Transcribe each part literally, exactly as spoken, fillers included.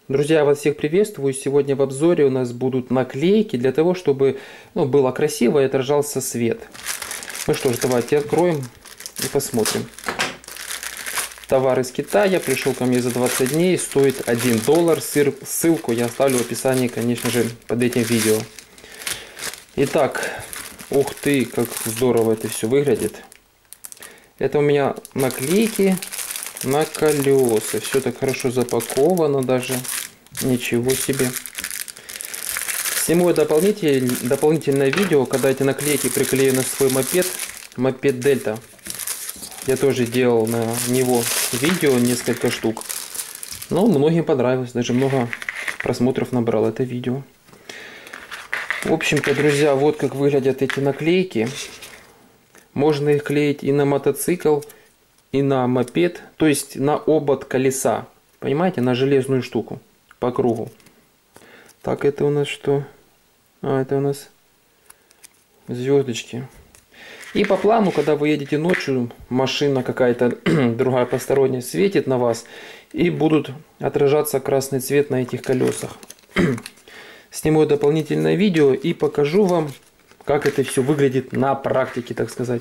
Друзья, я вас всех приветствую. Сегодня в обзоре у нас будут наклейки для того, чтобы ну, было красиво и отражался свет. Ну что ж, давайте откроем и посмотрим. Товар из Китая пришел ко мне за двадцать дней, стоит один доллар. Ссылку я оставлю в описании, конечно же, под этим видео. Итак, ух ты, как здорово это все выглядит. Это у меня наклейки на колеса. Все так хорошо запаковано даже. Ничего себе. Сниму дополнитель, дополнительное видео, когда эти наклейки приклею на свой мопед. Мопед Дельта. Я тоже делал на него видео, несколько штук. Но многим понравилось. Даже много просмотров набрал это видео. В общем-то, друзья, вот как выглядят эти наклейки. Можно их клеить и на мотоцикл, и на мопед, то есть на обод колеса. Понимаете, на железную штуку по кругу. Так, это у нас что? А, это у нас звездочки. И по плану, когда вы едете ночью, машина какая-то другая посторонняя светит на вас, и будут отражаться красный цвет на этих колесах. Сниму дополнительное видео и покажу вам, как это все выглядит на практике, так сказать.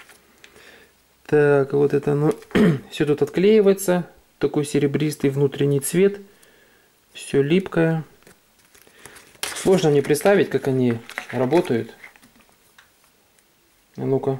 Так, вот это оно. Все тут отклеивается. Такой серебристый внутренний цвет. Все липкое. Сложно мне представить, как они работают. А ну-ка.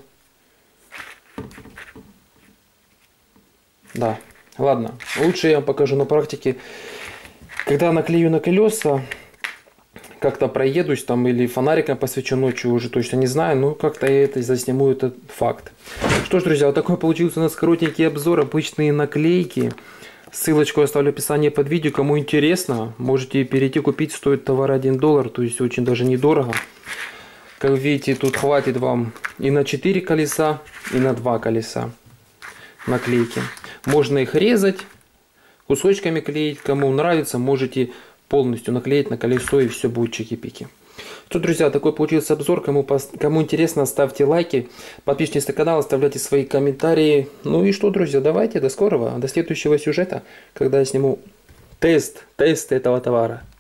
Да, ладно. Лучше я вам покажу на практике. Когда наклею на колеса, как-то проедусь там или фонариком посвечу ночью, уже точно не знаю, но как-то я это засниму, этот факт. Что ж, друзья, вот такой получился у нас коротенький обзор, обычные наклейки. Ссылочку оставлю в описании под видео, кому интересно, можете перейти купить, стоит товар один доллар, то есть очень даже недорого. Как видите, тут хватит вам и на четыре колеса, и на два колеса наклейки. Можно их резать, кусочками клеить, кому нравится, можете полностью наклеить на колесо, и все будет чики-пики. Что, друзья, такой получился обзор. Кому, кому интересно, ставьте лайки, подписывайтесь на канал, оставляйте свои комментарии. Ну и что, друзья, давайте, до скорого, до следующего сюжета, когда я сниму тест, тест этого товара.